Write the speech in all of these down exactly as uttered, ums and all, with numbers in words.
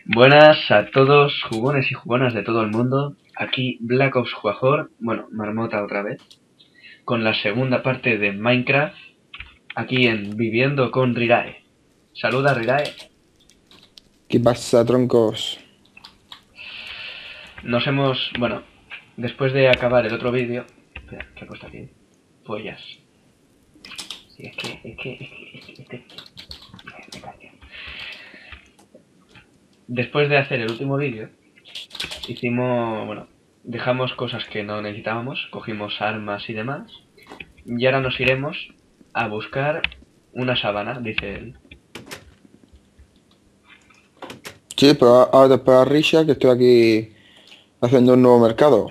Buenas a todos, jugones y jugonas de todo el mundo. Aquí Black Ops Juajor, bueno, Marmota otra vez, con la segunda parte de Minecraft, aquí en Viviendo con Rirae. Saluda, Rirae. ¿Qué pasa, troncos? Nos hemos, bueno, después de acabar el otro vídeo... Espera, ¿qué he puesto aquí? Pollas. Sí, es que, es que, es que, es que, es que... Me cagué. Después de hacer el último vídeo, hicimos, bueno, dejamos cosas que no necesitábamos, cogimos armas y demás, y ahora nos iremos a buscar una sabana, dice él. Sí, pero ahora te espera Risha, que estoy aquí haciendo un nuevo mercado.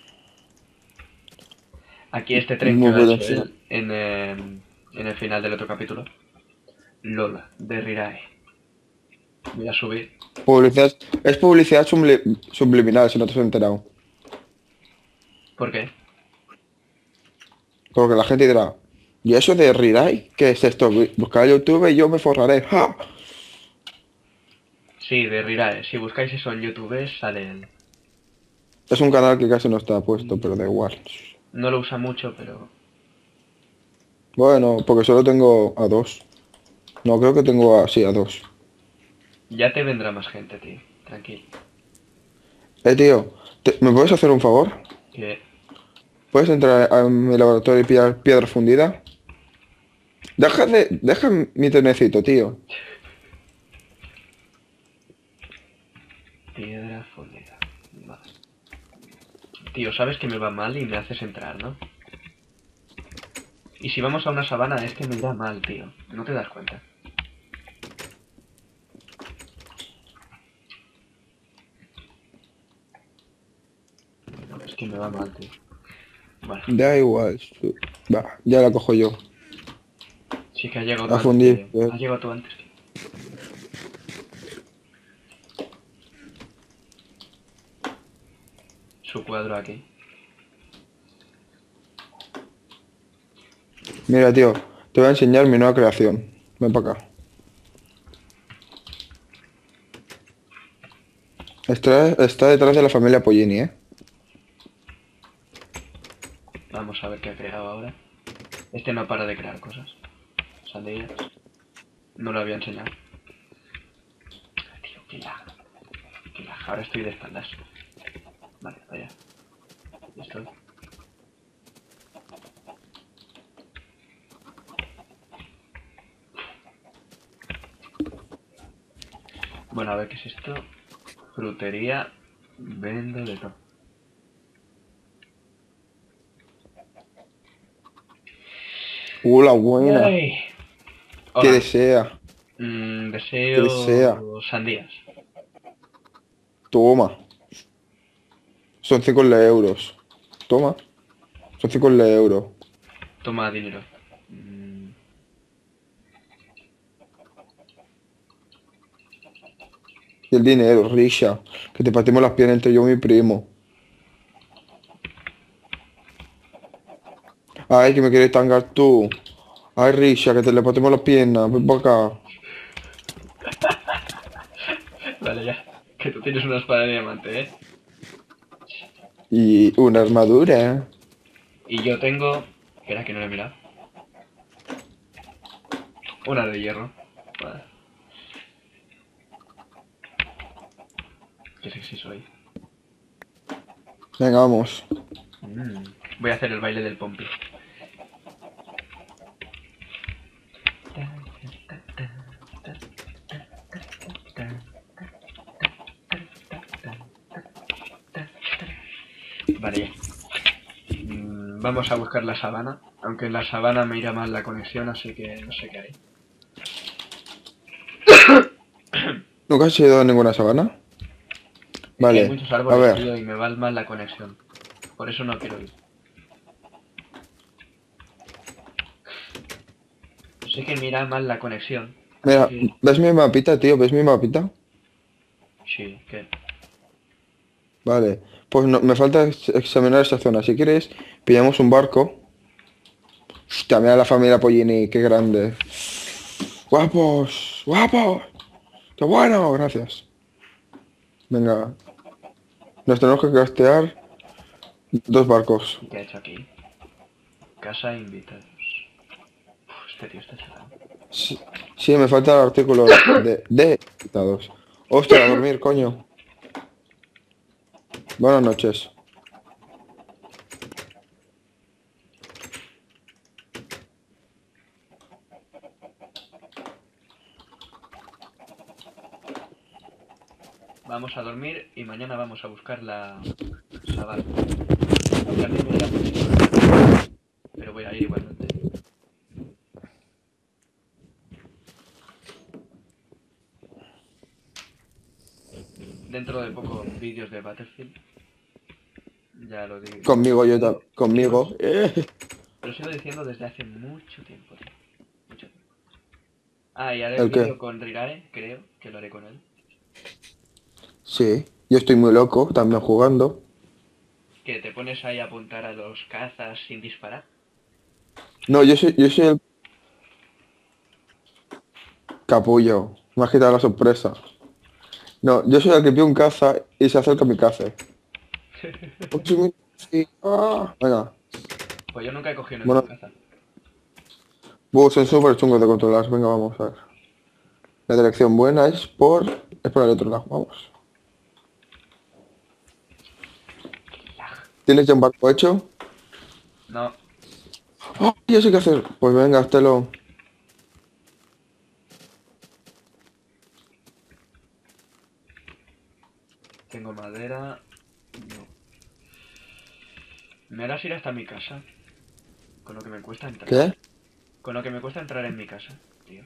Aquí este tren que Muy lo ha hecho potencial. él en, eh, en el final del otro capítulo. Lola, de Rirae. Voy a subir. Publicidad, es publicidad subli- subliminal, si no te has enterado. ¿Por qué? Porque la gente dirá, ¿y eso de Rirai? ¿Qué es esto? Buscar YouTube y yo me forraré. ¡Ja! Sí, de Rirae. Si buscáis eso en YouTube sale él. Es un canal que casi no está puesto, pero da igual. No lo usa mucho, pero... Bueno, porque solo tengo a dos. No, creo que tengo a, sí, a dos. Ya te vendrá más gente, tío. Tranquilo. Eh, tío, ¿te- ¿me puedes hacer un favor? Que... ¿Puedes entrar a mi laboratorio y pillar piedra fundida? Deja de... Deja mi trenecito, tío. Piedra fundida. Vale. Tío, sabes que me va mal y me haces entrar, ¿no? Y si vamos a una sabana es que me irá mal, tío. ¿No te das cuenta? Es que me va mal, tío. Bueno, Da igual. su- Va, ya la cojo yo. sí que has llegado tú A antes que fundir. yo. eh. Has llegado tú antes que yo. Su cuadro aquí. Mira, tío, te voy a enseñar mi nueva creación. Ven para acá. Está, está detrás de la familia Pollini, ¿eh? Vamos a ver qué ha creado ahora. Este no para de crear cosas. Sandías. No lo había enseñado. Tío, qué lag. Qué lag. Ahora estoy de espaldas. Vale, vaya. Ya estoy. Bueno, a ver qué es esto. Frutería. Vendo de todo. Uh, la buena. ¡Ay! ¿Qué Hola. desea? Mm, ¿Qué desea? deseo sandías. Toma. Son cinco euros. Toma. Son cinco euros. Toma dinero. Mm, Y el dinero, Risha. Que te partimos las piernas entre yo y mi primo. Ay, que me quieres tangar tú. Ay, Risha, que te le partimos las piernas. Ven para acá. Vale, ya. Que tú tienes una espada de diamante, ¿eh? Y una armadura. Y yo tengo... Espera, que no lo he mirado. Una de hierro. Vale. Qué sexy soy. Venga, vamos. Mm, Voy a hacer el baile del pompi. Vale, ya. Mm, Vamos a buscar la sabana. Aunque en la sabana me irá mal la conexión, así que no sé qué hay. ¿Nunca has ido a ninguna sabana? Es que hay Vale, muchos a árboles, ver. tío, y me va mal la conexión. Por eso no quiero ir. Sé que me irá mal la conexión, así Mira, que... ¿ves mi mapita, tío? ¿Ves mi mapita? Sí, que... Vale, pues no, me falta ex- examinar esa zona. Si quieres, pillamos un barco. Hostia, mira la familia Pollini, qué grande. ¡Guapos! ¡Guapos! ¡Qué bueno! Gracias. Venga. Nos tenemos que castear dos barcos. ¿Y qué ha hecho aquí? Casa e invitados. Uf, este tío está chatado. Sí, sí, me falta el artículo de, de invitados. Hostia, a dormir, coño. Buenas noches. Vamos a dormir y mañana vamos a buscar la Sabal. Aunque a mí me da mucho sueño, pero voy a ir igualmente. Dentro de poco vídeos de Battlefield. Ya lo digo. Conmigo, yo también. Conmigo. Eh. Lo sigo diciendo desde hace mucho tiempo, tío. Mucho tiempo. Ah, y haré el ¿El qué? vídeo con Rirae, creo que lo haré con él. Sí. Yo estoy muy loco, también jugando. Que te pones ahí a apuntar a los cazas sin disparar. No, yo soy, yo soy el capullo. Me has quitado la sorpresa. No, yo soy el que pide un caza y se acerca a mi caza. Ocho mil- sí. Ah, venga. Pues yo nunca he cogido ningún Bueno, caza. buh, son súper chungos de controlar. Venga, vamos a ver. La dirección buena es por... Es por el otro lado. Vamos. ¿Tienes ya un barco hecho? No, ¡Oh, ya sé qué hacer! Pues venga, háztelo. tengo madera. No. Me harás ir hasta mi casa. Con lo que me cuesta entrar. ¿Qué? Con lo que me cuesta entrar en mi casa, tío.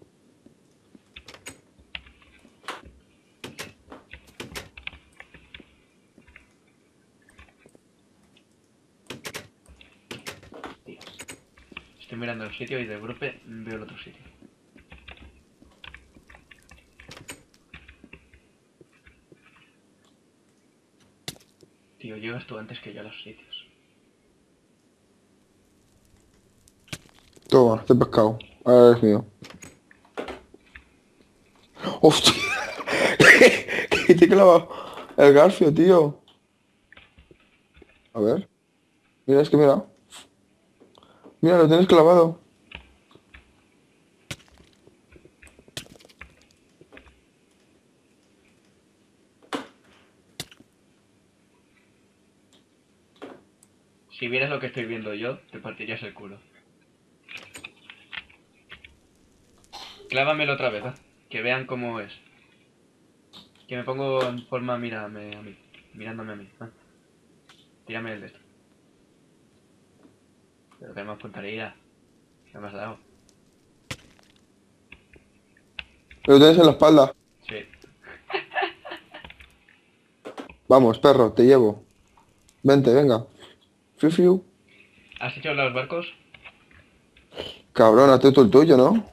Tío. Estoy mirando el sitio y de golpe veo el otro sitio. Tío, llegas tú antes que yo a los sitios. Toma, este pescado. Ahora es mío. ¡Hostia! ¿Qué te he clavado? El garfio, tío. A ver. Mira, es que mira. Mira, lo tienes clavado. Si vieras lo que estoy viendo yo, te partirías el culo. Clávamelo otra vez, ¿eh? Que vean cómo es. Que me pongo en forma, mírame a mí. Mirándome a mí. ¿Eh? Tírame el de esto. Pero que más puntería. ¿Qué me has dado? Lo tienes en la espalda. Sí. Vamos, perro, te llevo. Vente, venga. Fiu, fiu. ¿Has hecho los barcos? Cabrón, hazte tú el tuyo, ¿no?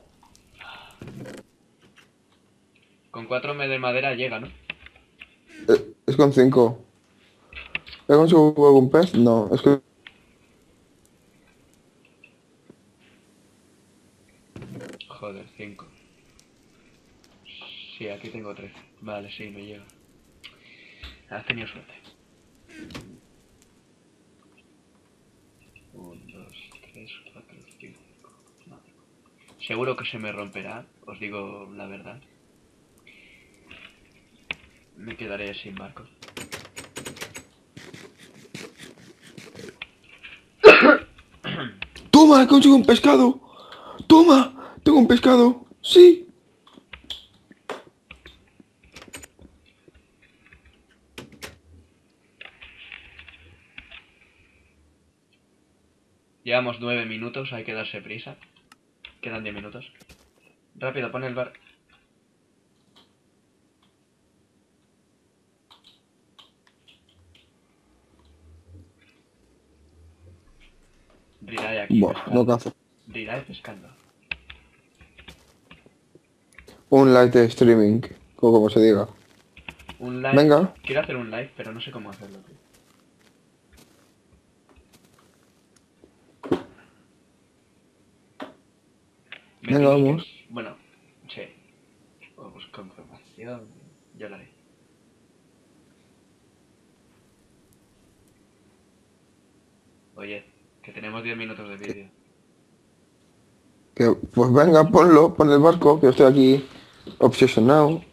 Con cuatro me de madera llega, ¿no? Eh, es con cinco. ¿He conseguido algún pez? No, es que... Joder, cinco. Sí, aquí tengo tres. Vale, sí, me llega. Has tenido suerte. Un, dos, tres, cuatro, cinco. No. Seguro que se me romperá, os digo la verdad. Me quedaré sin barco. ¡Toma! ¡He conseguido un pescado! ¡Toma! ¡Tengo un pescado! ¡Sí! Llevamos nueve minutos, hay que darse prisa. Quedan diez minutos. Rápido, pon el bar. Rirae aquí Buah, no pescando. cazo. Rirae pescando. Un light streaming, o como se diga. Un live. Venga, Quiero hacer un live, pero no sé cómo hacerlo, tío. Me venga, tienes que... vamos. Bueno, sí. O busco información. Yo lo haré. Oye, que tenemos diez minutos de vídeo. Que, pues venga, ponlo, pon el barco, que yo estoy aquí obsesionado.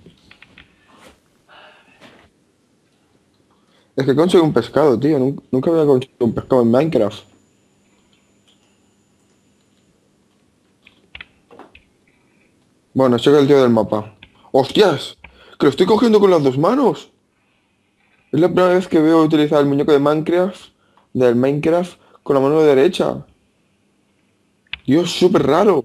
Es que conseguí un pescado, tío. Nunca, nunca había conseguido un pescado en Minecraft. Bueno, checa el tío del mapa. ¡Hostias! ¡Que lo estoy cogiendo con las dos manos! Es la primera vez que veo utilizar el muñeco de Minecraft, del Minecraft, con la mano derecha. Dios, súper raro.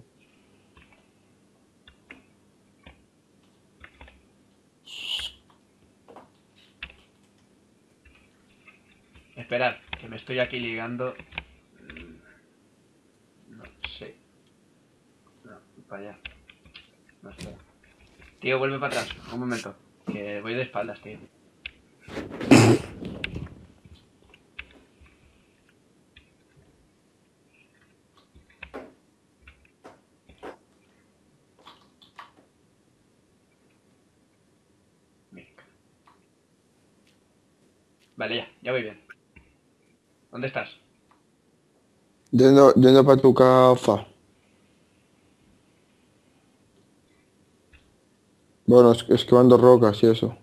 Esperad, que me estoy aquí ligando. No sé. No, para allá. No sé. Tío, vuelve para atrás. Un momento. Que voy de espaldas, tío. Venga. Vale, ya. Ya voy bien. ¿Dónde estás? Yendo, yendo para tu casa. Bueno, es, esquivando rocas y eso.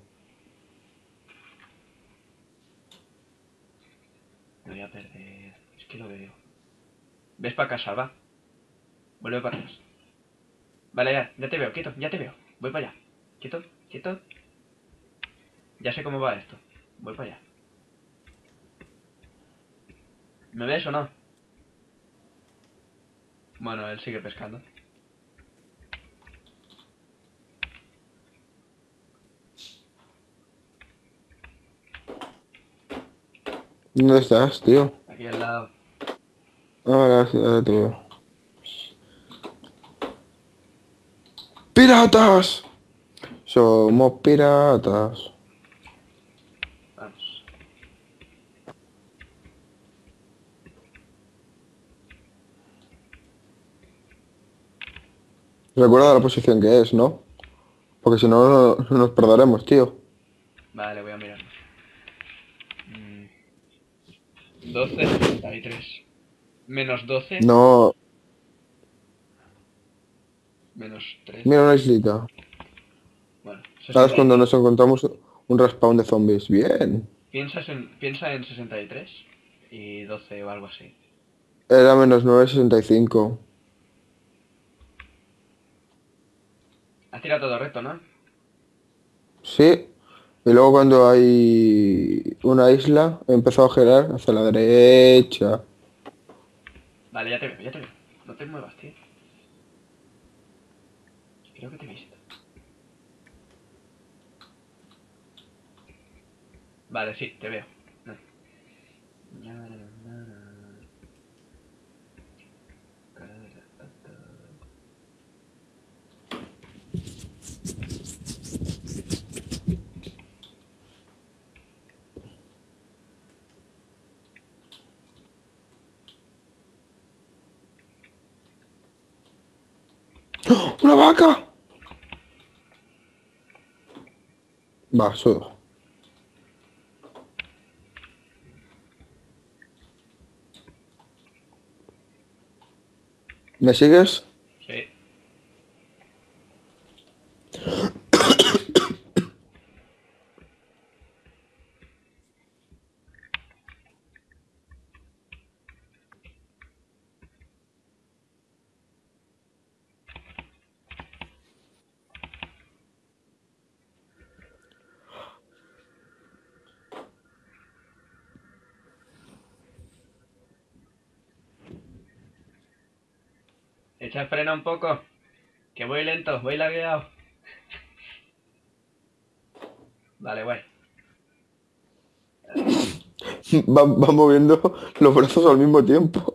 Me voy a perder. Es que lo veo. ¿Ves para casa, va? Vuelve para atrás. Vale, ya. Ya te veo, quieto. Ya te veo. Voy para allá. Quieto, quieto. Ya sé cómo va esto. Voy para allá. ¿Me ves o no? Bueno, él sigue pescando. ¿Dónde estás, tío? Aquí al lado. Ahora sí, ahora te veo. ¡Piratas! Somos piratas. Vamos. Recuerda la posición que es, ¿no? Porque si no, no, no nos perderemos, tío. Vale, voy a mirarlo. Mm, doce sesenta y tres. Menos doce. No. Menos tres. Mira una islita. Bueno, Ahora es sesenta y cuando tres. nos encontramos un respawn de zombies. Bien. Piensas en, piensa en sesenta y tres y doce o algo así. Era menos nueve sesenta y cinco. Has tirado todo recto, ¿no? Sí. Y luego cuando hay una isla, he empezado a girar hacia la derecha. Vale, ya te veo, ya te veo. No te muevas, tío. Creo que te he visto. Vale, sí, te veo. ¡Oh! ¡Una vaca! Va, sudo. ¿Me sigues? Sí. Echa el freno un poco. Que voy lento, voy lagueado. Vale, guay. Va, va moviendo los brazos al mismo tiempo.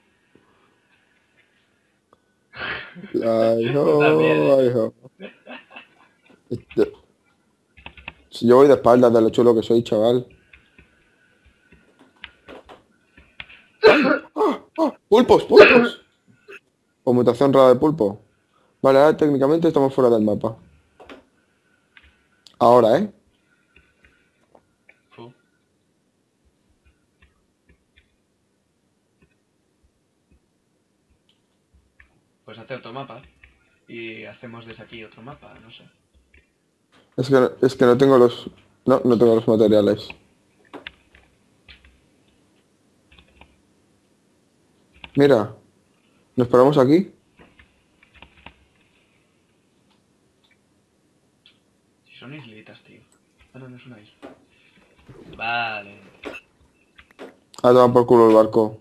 Ay, Tú también, ho, ¿eh? ay, ho. Este- Si yo voy de espaldas de lo chulo que soy, chaval. ¡Ay! ¡Ah! ¡Ah! ¡Pulpos! ¡Pulpos! O mutación rara de pulpo. Vale, ahora técnicamente estamos fuera del mapa. Ahora, ¿eh? Fu. pues hace otro mapa. Y hacemos desde aquí otro mapa, no sé. Es que, es que no tengo los... No, no tengo los materiales. Mira, nos paramos aquí. Si son islitas, tío. Ah, no, no es una isla. Vale. A tomar por culo el barco.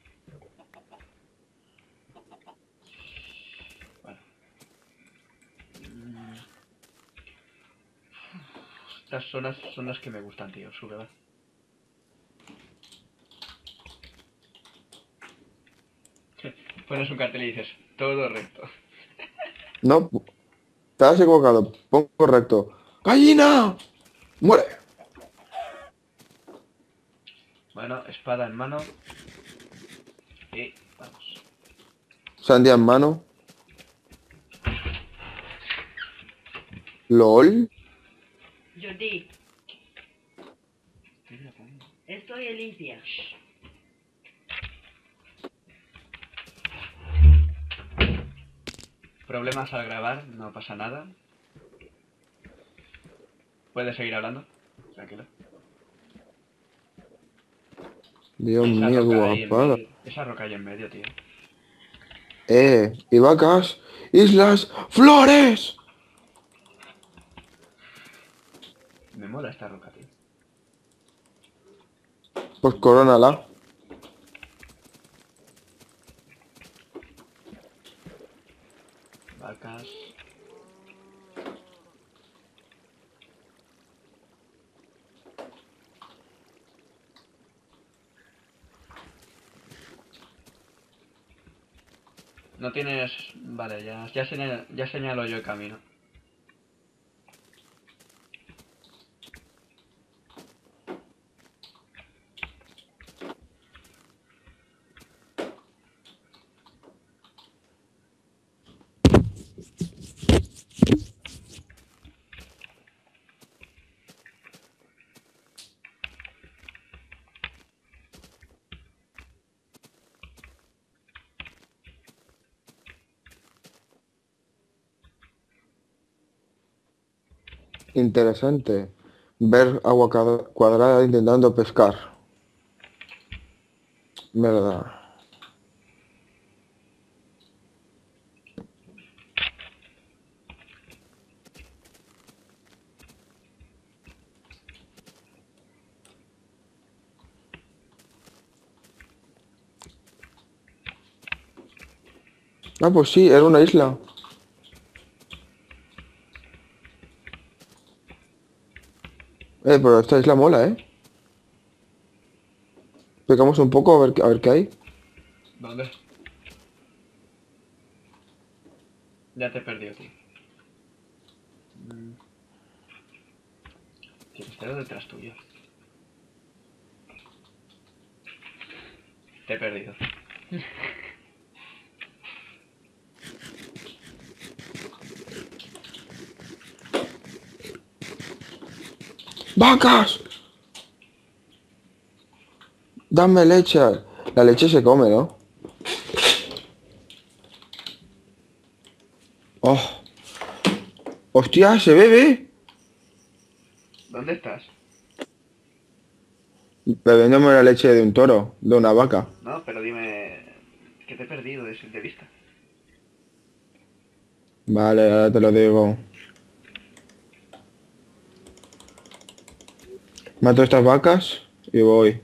Bueno. Mm, Estas zonas son las que me gustan, tío. Sube, va. Pones un cartel y dices, todo recto. No, te has equivocado. Pon correcto. ¡Gallina! ¡Muere! Bueno, espada en mano. Y vamos. Sandía en mano. LOL. Jordi, estoy limpia. Problemas al grabar, no pasa nada. Puedes seguir hablando. Tranquilo. Dios Esa mío, qué roca ahí en guapada. medio. Esa roca ahí en medio, tío. Eh, y vacas. Islas. ¡Flores! Me mola esta roca, tío. Pues corónala. Vacas. No tienes... Vale, ya, ya, señalo, ya señalo yo el camino. Interesante. Ver agua cad- cuadrada intentando pescar. Verdad. Ah, pues sí, era una isla. Eh, pero esta isla mola, ¿eh? Pecamos un poco a ver, qué- a ver qué hay. ¿Dónde? Ya te he perdido, tío. Mm, Tío, estoy detrás tuyo. Te he perdido. ¡Vacas! Dame leche. La leche se come, ¿no? ¡Oh! ¡Hostia! ¡Se bebe! ¿Dónde estás? Bebiéndome la leche de un toro, de una vaca. No, pero dime... Que te he perdido de, de vista. Vale, ahora te lo digo. Mato estas vacas y voy.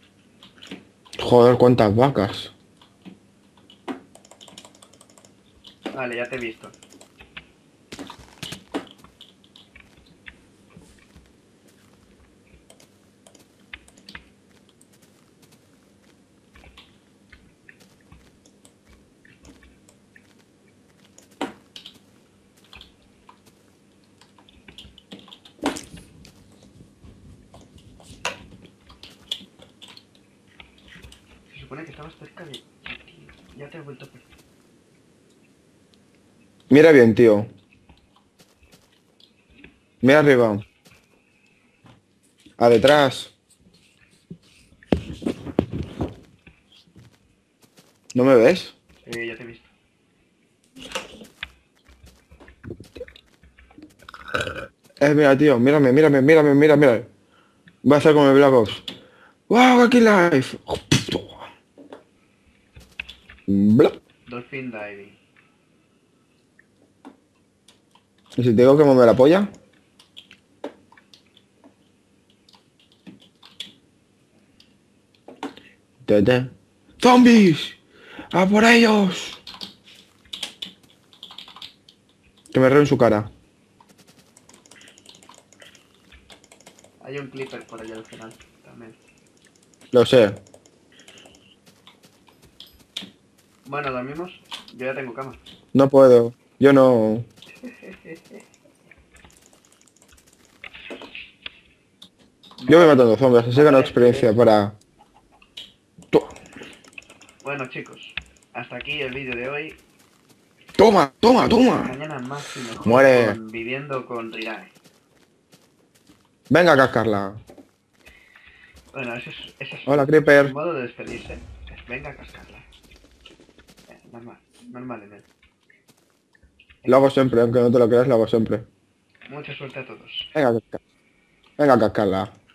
Joder, cuántas vacas. Vale, ya te he visto. Se supone que estabas cerca de... Ya te he vuelto a perder. Mira bien, tío. Mira arriba. A detrás. ¿No me ves? Eh, ya te he visto. Eh, mira, tío. Mírame, mírame, mírame, mira, mira. Va a estar como el Black Ops. ¡Wow! ¡Aquí live! Bla. Dolphin Diving. ¿Y si te digo que me la polla? Tete. ¡Zombies! ¡A por ellos! Que me reo en su cara. Hay un clipper por allá al final también. Lo sé. Bueno, ¿dormimos? Yo ya tengo cama. No puedo. Yo no. Yo voy matando zombies, así he ganado experiencia para... To- Bueno, chicos, hasta aquí el vídeo de hoy. Toma, toma, toma. Mañana más y mejor Muere. con Viviendo con Rirae. Venga a cascarla. Bueno, ese es, ese es Hola, Creeper. un modo de despedirse. Es, venga a cascarla. Eh, normal, normal en él. Lo hago siempre, aunque no te lo creas, lo hago siempre. Mucha suerte a todos. Venga a cascar- Venga a cascarla.